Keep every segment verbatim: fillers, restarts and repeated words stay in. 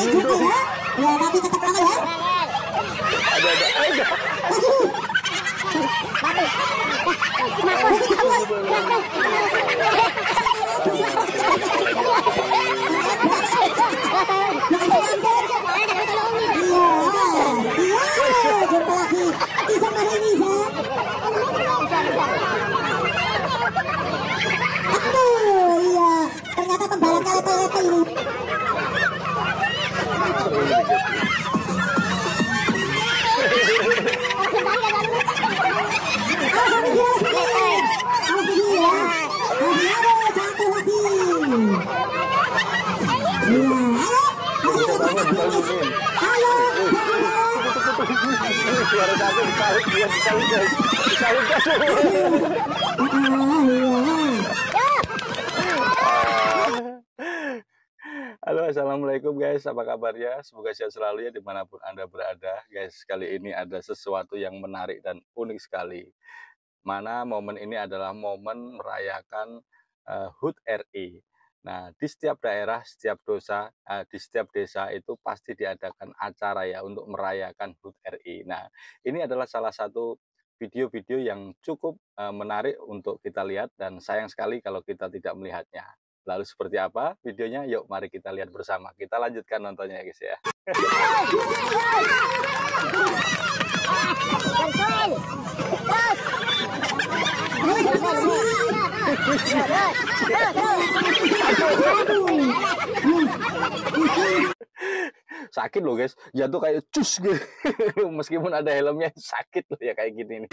sampai juga ya. Ya tapi tetap lama ya. Ada ada aja. Jumpa lagi di sama ini ya. Aduh, iya. Ternyata pembalapnya leto-leto ini. Suara satu disalut, dia disalut guys, disalut guys. Halo, assalamualaikum guys, apa kabarnya? Semoga sehat selalu ya dimanapun Anda berada. Guys, kali ini ada sesuatu yang menarik dan unik sekali. Mana momen ini adalah momen merayakan uh, H U T R I. Nah, di setiap daerah, setiap dosa, uh, di setiap desa itu pasti diadakan acara ya untuk merayakan H U T R I. Nah, ini adalah salah satu video-video yang cukup uh, menarik untuk kita lihat dan sayang sekali kalau kita tidak melihatnya. Lalu seperti apa videonya? Yuk mari kita lihat bersama. Kita lanjutkan nontonnya ya guys ya. Sakit loh guys, jatuh kayak cus gitu. Meskipun ada helmnya sakit loh ya kayak gini nih.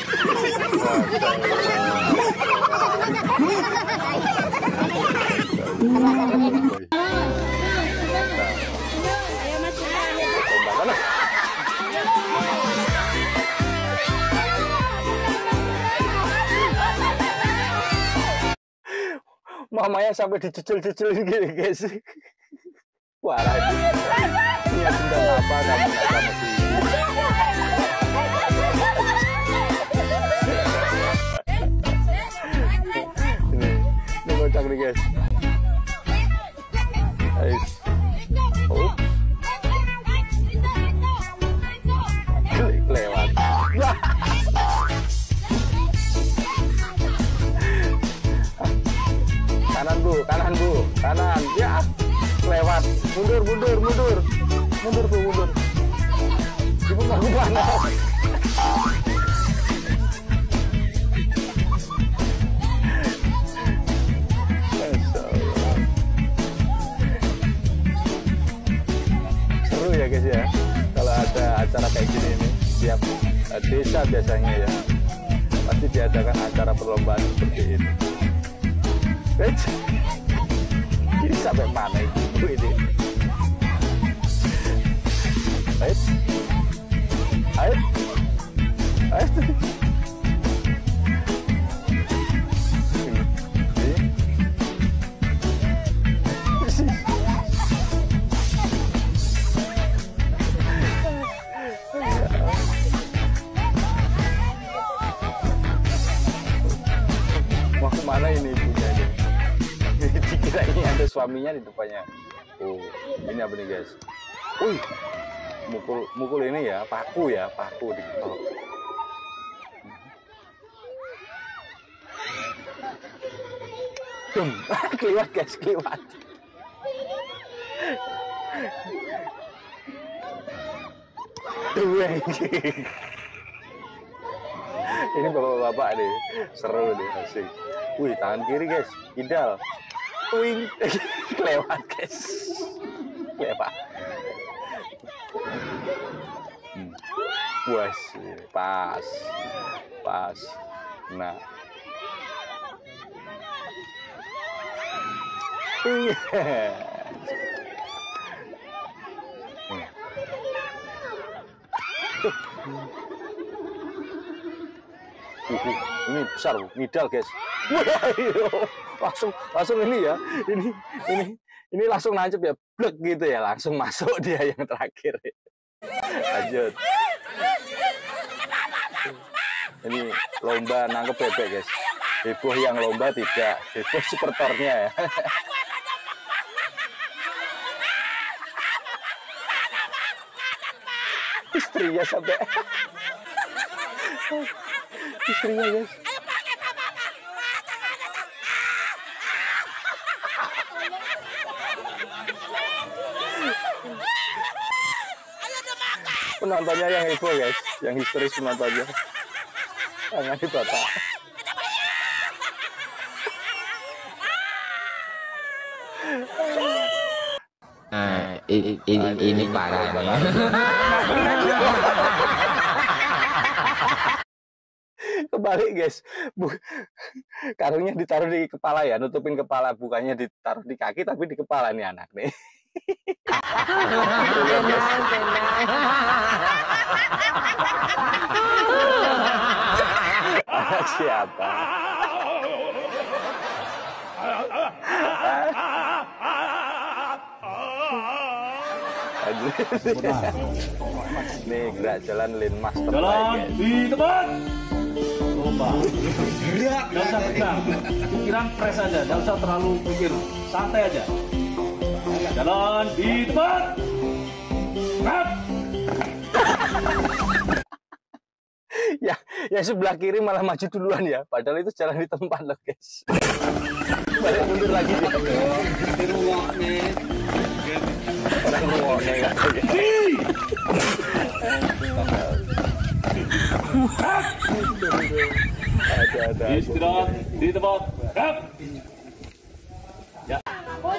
Mamanya sampai dicecil-cecilin gitu guys. Wah, ini ya benda apa kamu nggak sama sih? Ini, ini kocak nih guys. Guys, oh, lewat. Kanan bu, kanan bu, kanan, ya, lewat, mundur, mundur, mundur, mundur bu, mundur. Ibu mau kemana? Seru ya guys ya, kalau ada acara kayak gini nih, tiap desa biasanya ya, pasti diadakan acara perlombaan seperti ini. Ini sampai mana itu ini? Ayo, ayo, ayo. Mau kemana ini ibunya ini? Dikira ini ada suaminya di depannya. Oh, ini apa nih guys? Wih, mukul mukul ini ya, paku ya, paku di oh. Dum, keliwat guys, keliwat. Dueng. Ini bapak-bapak nih, seru nih, asik. Wih, tangan kiri guys, idal. Wing, lewat guys, lewat. Hmm. Wah, pas, pas. Nah, iya. Hmm. Uh, ini besar, midal guys. langsung langsung ini ya, ini ini ini langsung nancep ya, blek gitu ya, langsung masuk dia yang terakhir. Lanjut. Ini lomba nangkep bebek guys. Heboh yang lomba tidak, heboh supporternya ya. Istrinya sampai istrinya guys. Penontonnya yang heboh guys, yang histeris penontonnya. Tangan di bapak. Nah, ini, ini, ini parahnya. Kebalik guys, Bu, karungnya ditaruh di kepala ya, nutupin kepala, bukannya ditaruh di kaki tapi di kepala nih anak nih. Anak siapa? Nih gerak jalan lin master jalan di tempat. Coba gerak, nggak usah tegang, pikiran fresh aja, nggak usah terlalu pikir, santai aja. Jalan di tempat. Gerak. Ya, ya sebelah kiri malah maju duluan ya, padahal itu jalan di tempat loh guys. Balik mundur lagi dia. Orang ngomongnya nggak ada. Ada ada. Istirahat di tempat. Gerak. Ya.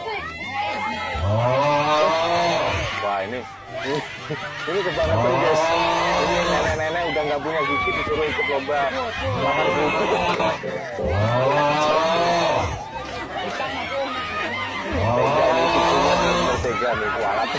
Wah ini, ini, ini kebangetan guys. Ini nenek-nenek udah nggak punya gigi disuruh ikut lomba makan bubur. Tega ini susunya benar tega nih kualat.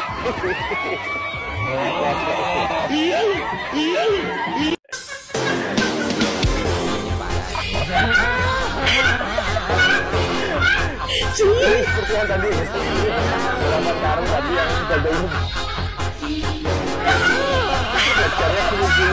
Seperti yang tadi, selamat karung tadi yang dada ini. Lekarnya bulu-bulu.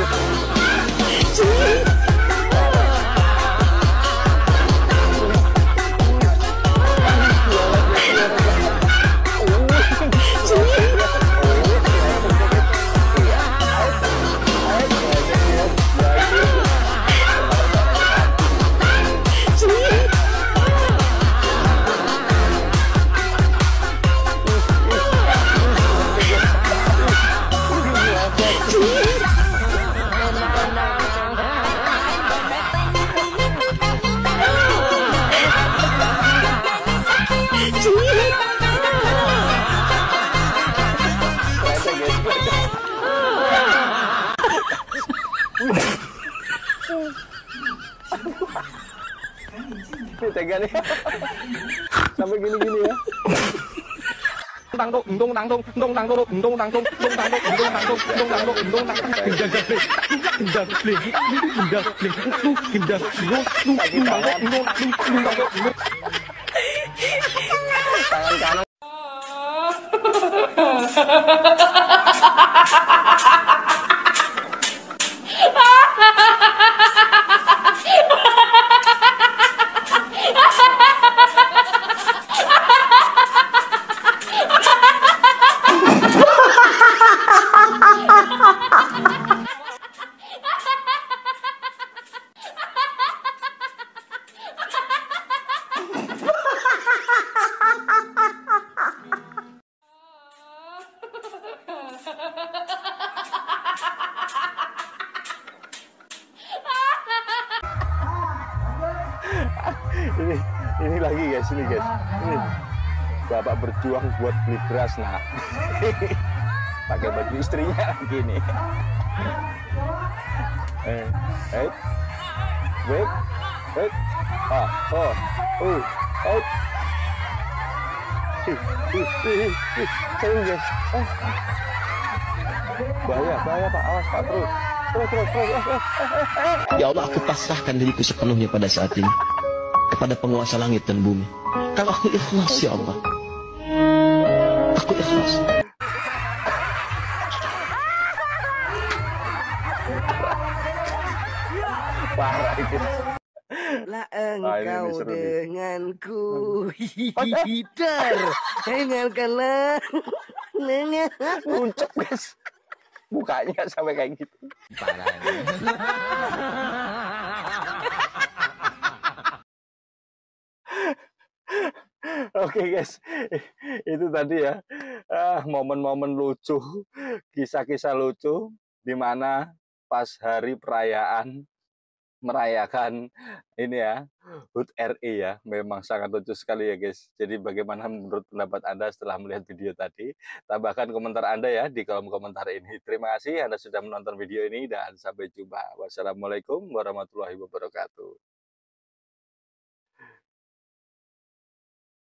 Tega nih. Sampai gini-gini ya. Tang dong, dong tang dong, dong tang dong, dong tang dong, dong tang dong, dong tang dong, dong tang dong, dong tang dong, gendang gendang gendang gendang gendang gendang gendang Tangan kanan. ini ini lagi guys, ini guys, ini bapak berjuang buat beli beras nah. Pakai baju istrinya lagi nih. eh eh wait wait ah oh oh oh guys, oh. bahaya bahaya pak, awas pak, terus terus terus terus eh, eh, eh, eh. Ya Allah, aku pasrahkan diriku sepenuhnya pada saat ini kepada penguasa langit dan bumi. Kalau aku ikhlas ya Allah, aku ikhlas. Parah itu. Lah engkau ah, denganku hider, dengarkanlah dengan muncul guys. mukanya sampai kayak gitu. Parah. Oke guys, itu tadi ya ah, momen-momen lucu, kisah-kisah lucu di mana pas hari perayaan merayakan ini ya H U T R I ya, memang sangat lucu sekali ya guys. Jadi bagaimana menurut pendapat Anda setelah melihat video tadi? Tambahkan komentar Anda ya di kolom komentar ini. Terima kasih Anda sudah menonton video ini dan sampai jumpa. Wassalamualaikum warahmatullahi wabarakatuh.